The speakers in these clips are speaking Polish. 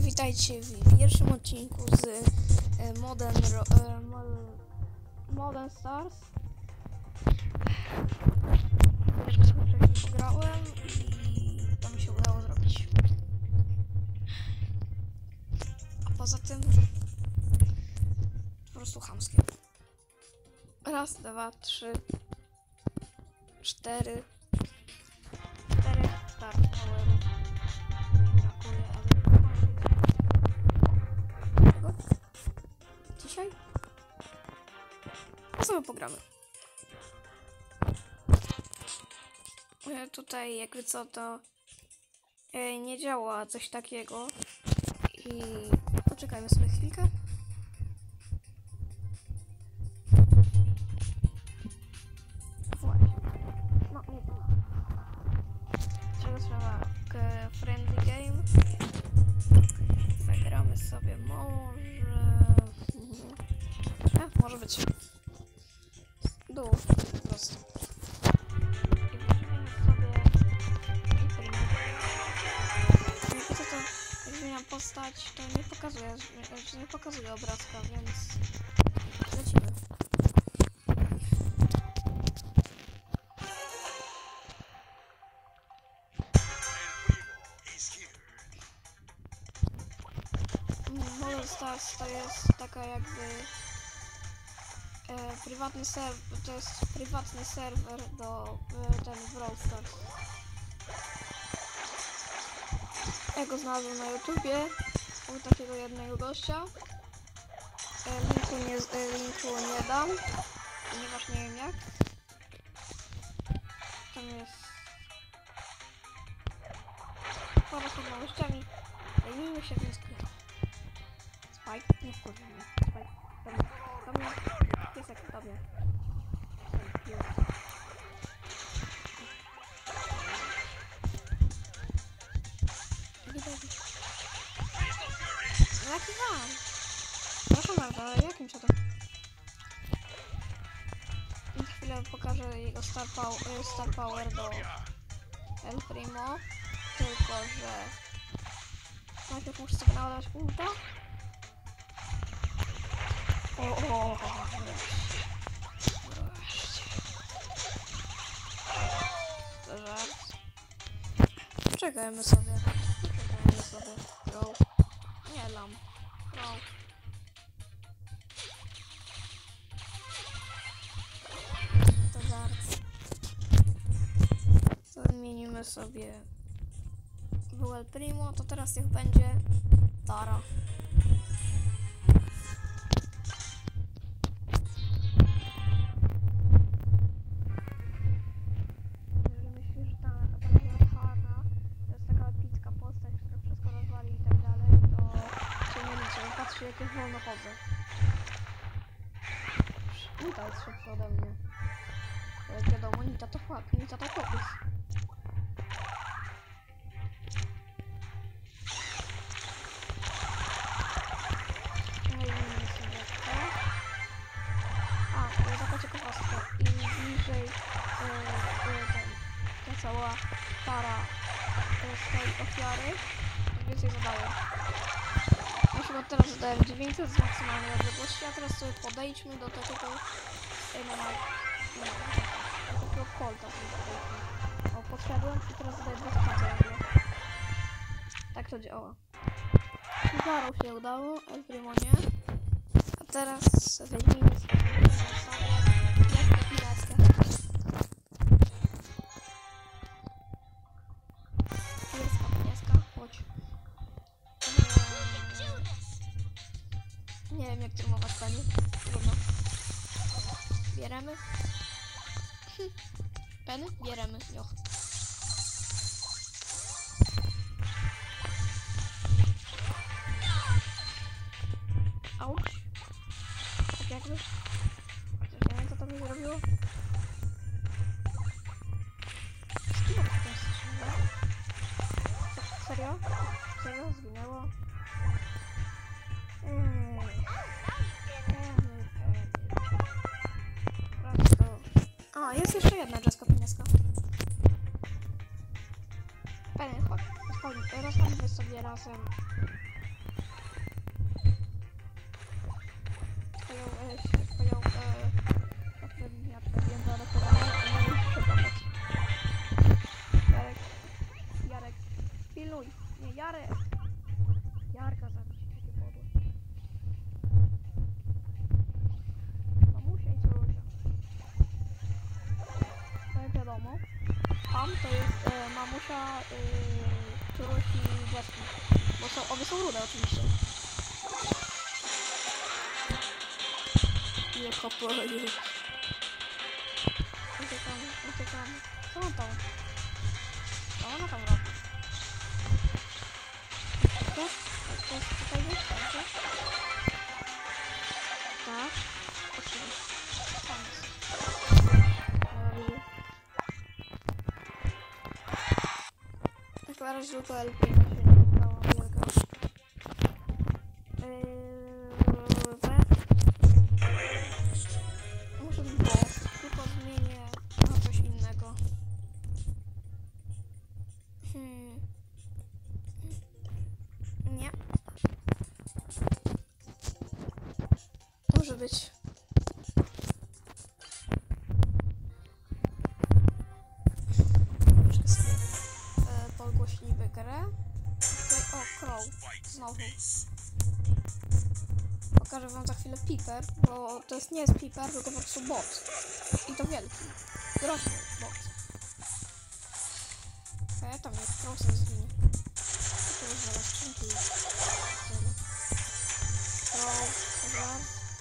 witajcie w pierwszym odcinku z Modern Stars. Troszkę sobie wcześniej pograłem i to mi się udało zrobić. A poza tym po prostu chamskie. Raz, dwa, trzy, cztery start powerów. Brakuje, ale tego dzisiaj sobie pogramy. Tutaj jakby co to nie działa coś takiego i poczekajmy sobie chwilkę. Właśnie. No nie działa. Czego trzeba? Friendly game. Zagramy sobie może być dół po prostu. I weźmiemy sobie jakby co to jak zmieniam postać, to nie pokazuje obrazka, więc lecimy. Modern Stars to jest taka jakby prywatny serwer, to jest prywatny serwer do ten Brawl Stars. Ja go znalazłem na YouTubie u takiego jednego gościa. Linku nie dam, ponieważ nie wiem jak. Tam jest para z nowościami. Zajmijmy się tym sklepem. Spike, nie wkurwaj mnie. Spike, do mnie. Piesek, do mnie. Jaki wam? Proszę bardzo, ale jakim co to? I za chwilę pokażę jego star power do El Primo. Tylko, że najpierw muszę sobie naładować ulta. To żart. Czekajmy sobie. Go. Nie lam. Go. To żart. To zmienimy sobie był El Primo, to teraz niech będzie Tara. Patrzcie, jak wolno chodzę. Nita jest szybsza ode mnie. Jak wiadomo, Nita to chłopiec. No i nie sobie to. To jest taka ciekawostka. Im bliżej ta cała para tej ofiary, tym więcej zadaje. Na przykład teraz zadałem 900 z maksymalnej odległości, a teraz sobie podejdźmy do takiego takiego kolta. O, podszedłem i teraz zadaję 2000. Tak to działa. Zarał się udało, El Primo nie. A teraz weźmiemy sobie pieska, chodź. Nie wiem jak trymować pani. Trudno. Bieremy. Peny? Bieremy. Joch. Auć. Tak jakby. Chociaż nie wiem co to mi zrobiło. Skino potem strzeliło. Serio? Serio? Zginęło? A, jest jeszcze jedna Jessica Pineska. Penny, chodź. Rozpalimy sobie razem pilnuj. Nie, Jarek. Jarka zabić, takie podłe. Mamusia i Ciorusia. To jak wiadomo, tam to jest mamusia Ciorusi i Jeski. Bo są, obie są rude oczywiście. Nie kopuje. Uciekamy. Co on tam? Co ona tam robi? Czekaj, tak? Tak. Oczywiście. Tam jest. Chyba raz tylko LP się nie udało wielka. Może bo tylko zmienię na coś innego. Nie. Może być. Podgłośnimy grę. Okay. O, Crow. Znowu. Pokażę wam za chwilę Piper, bo to nie jest Piper, tylko po prostu bot. I to wielki. Groźny bot. Okay, tam jest Crow, sobie zginie. To już zaraz skrzynki. Crow, dobra.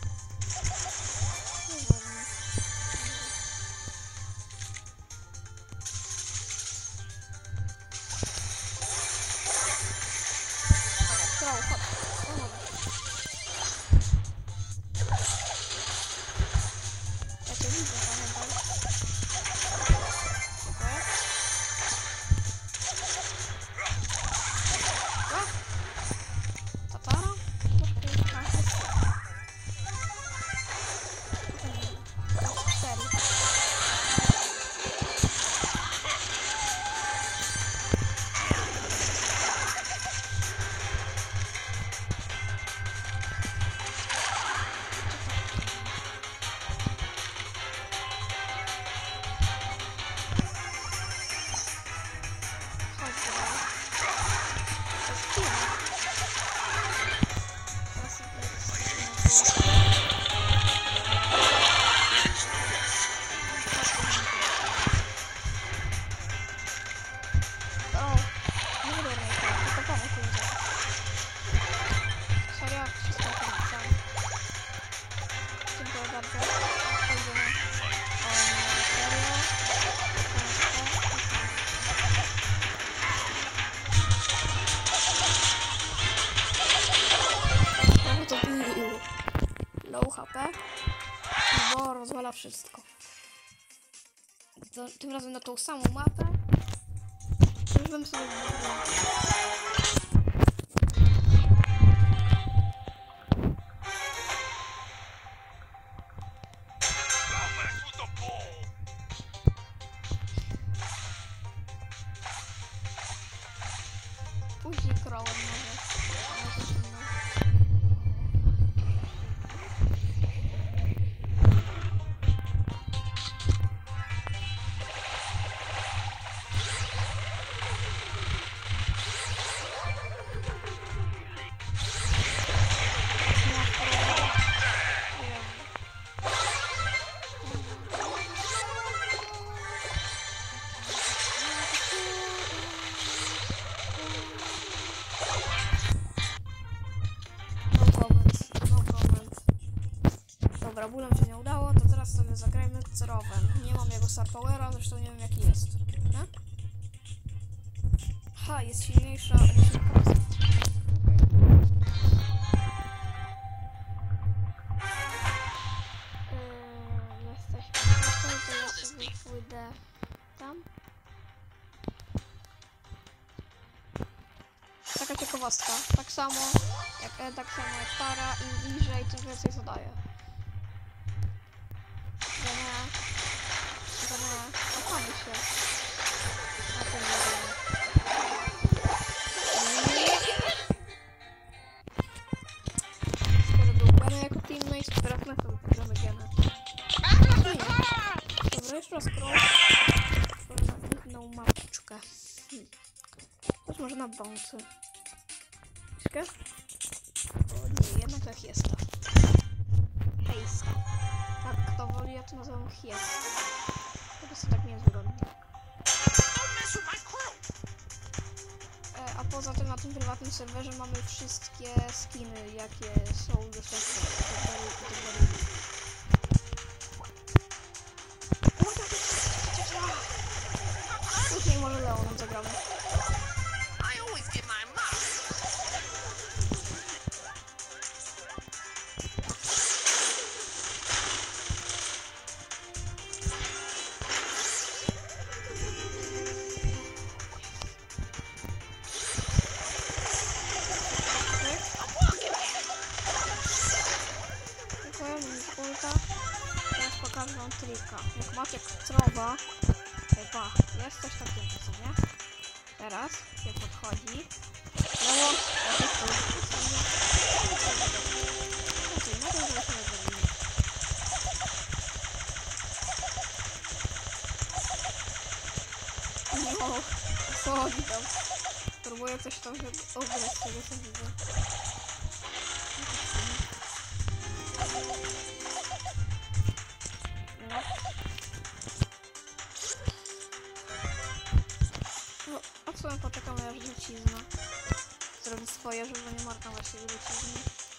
Low HP, bo rozwala wszystko. Tym razem na tą samą mapę. Już bym sobie później Crowem może. Dobra, bólem się nie udało, to teraz sobie zagrajmy Cerowem. Nie mam jego Star Powera, zresztą nie wiem jaki jest. Nie? Ha, jest silniejsza. Jesteśmy tutaj, to ja sobie pójdę tam. Taka ciekawostka. Tak samo jak para, im bliżej, tym więcej zadaje. Kochamy się. Na tym skoro był Gena jako teammate, teraz my sobie pobierzemy Genę. Dobra, jeszcze raz Crow. Na inną mapeczkę. może na bouncy. Czekaj. O nie, jednak tak jest to. Hejska. Tak, kto woli, ja to nazywam hies. Po prostu tak nie jest wygodnie. A poza tym na tym prywatnym serwerze mamy wszystkie skiny, jakie są dostępne w kategorii. Później może Leonem zagramy. Teraz pokażę wam trika. Jak macie krowa, chyba jest coś takiego, co nie? Teraz się podchodzi. No, no, co oni tam? Próbuję coś tam ograć z tego, co widzę. No, a w sumie poczekamy, aż dziecizna zrobi swoje, żeby nie marnować tej dziecizny.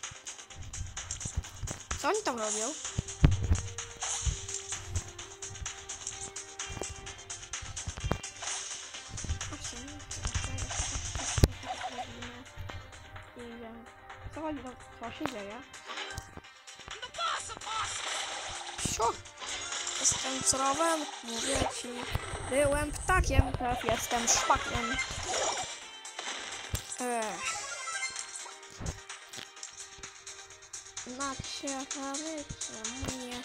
Co oni tam robią? Co się dzieje? Siu! Jestem crowem, mówię ci. Byłem ptakiem, teraz jestem szpakiem. Na ciekawe, czemu nie?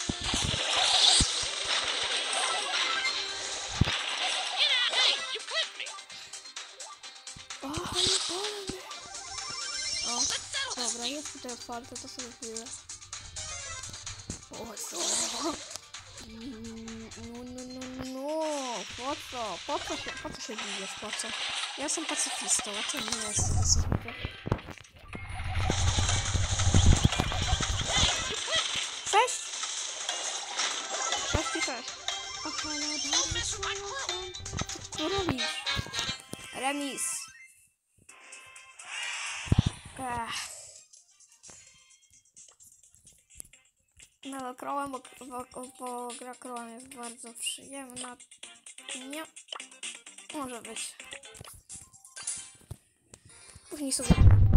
O, nie bolę. O, dobra, jest tutaj otwarte, to sobie chwilę. O, co? No, po co się bijesz, po co? Ja jestem pacyfistą, a ty nie jesteś pacyfistą. Cześć! Cześć i cześć. Aha, no dobra. Co tu robisz? Remis. No, krowem, bo gra krowem jest bardzo przyjemna. Nie. Może być. Później sobie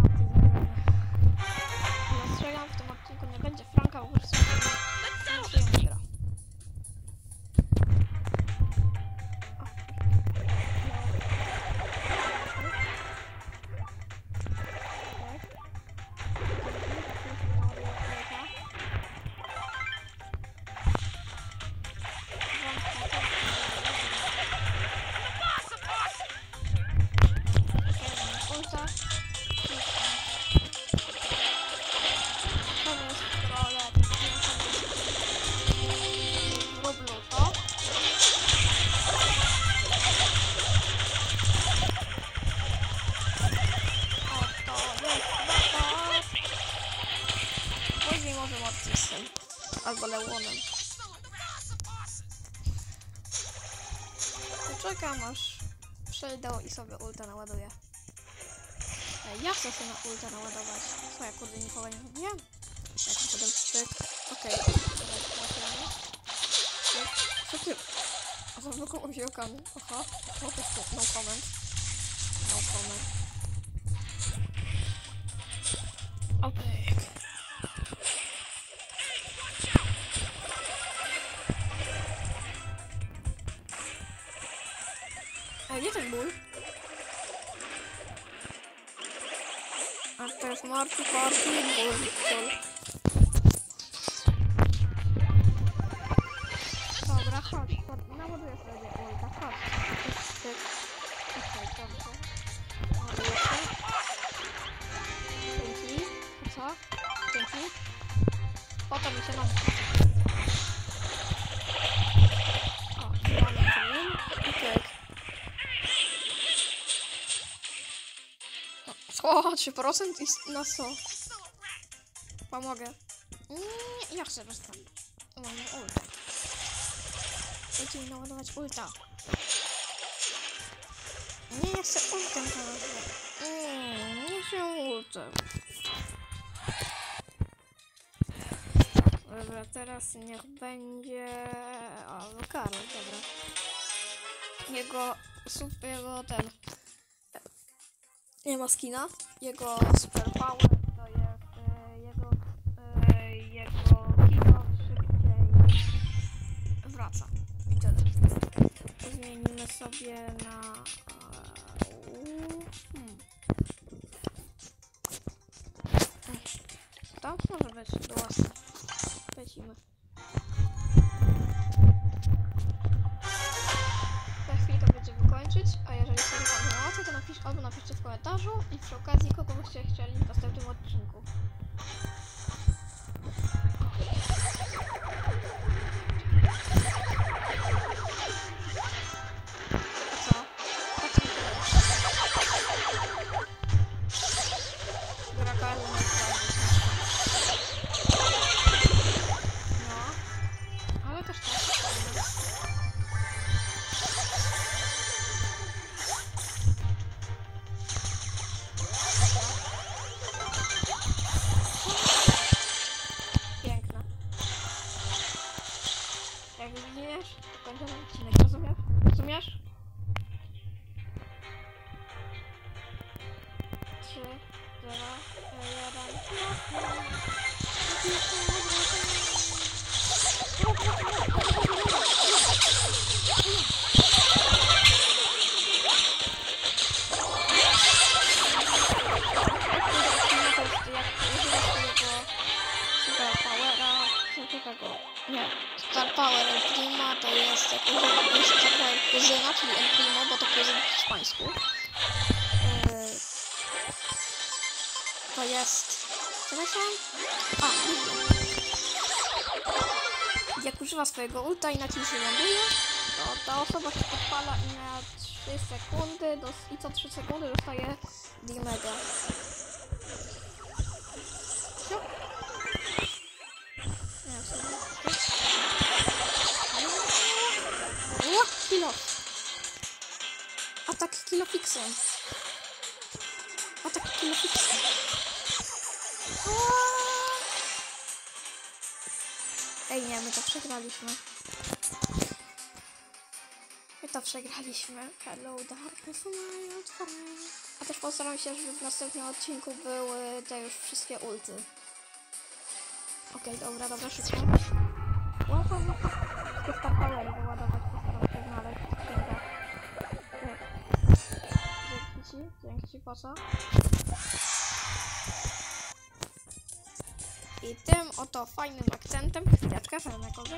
strzelam, w tym odcinku nie będzie Franka, bo po prostu nie gra. Albo Leonem. Czekam aż przejdę i sobie ulta naładuję. Ja chcę sobie na ulta naładować. Co ja kurde nikogo nie mówiłem? Jak to potem szczyt. Okej. Co ty? A za zwykłą oziłkami. Aha. No to jest no comment. No comment. Okej. A gdzie ten ból? A to jest Marty Party ból. Dobra, chodź. Naładuję sobie ulta. Chodź. Okej, dobrze. Naładuję się. Dzięki. A co? Dzięki. Potem mi się nam... O, mamy film. I tyk. O, 3% i na co? Pomogę. Nie, ja chcę dostać. Mam ulta. Dajcie mi naładować ulta. Nie chcę ultem teraz. Nie chcę ultem. Dobra, teraz niech będzie... O, Karol, dobra. Jego ten... Nie ma skina. Jego super power to jest jego kilo szybciej wraca. I tyle. Zmienimy sobie na... To może być do łasy. Lecimy. Za chwilkę będziemy kończyć, a jeżeli sobie wam na łasę, to albo napiszcie w komentarzu i przy okazji kogo byście chcieli w następnym odcinku. Jak zginiesz, to kończymy odcinek, rozumiesz? Rozumiesz? 3, 2, 1. Nie, Star Power El Primo to jest taka kuzyna, czyli El Primo, bo to kuzyn w hiszpańsku. To jest... Co myślałem? Jak używa swojego ulta i na kimś ląduje, to ta osoba się podpala i na 3 sekundy i co 3 sekundy dostaje Dimega. Kilo. Atak kilofixem. Atak kilofixem. Ej, nie, my to przegraliśmy. Hello, darkness, my old friend. A też postaram się, żeby w następnym odcinku były te już wszystkie ulty. Okej, dobra, szybko. Wszystkie Star Powery wyładować, postaram się znaleźć. Dzięki ci, po co? I tym oto fajnym akcentem chwileczkę fermekowy.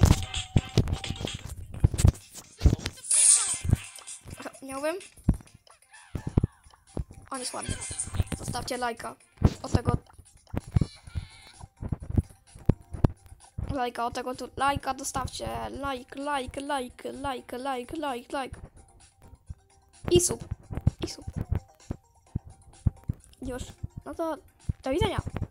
Miałbym? On jest ładny. Zostawcie lajka. Lajka dostawcie. Like. I sub. Już. No to do widzenia.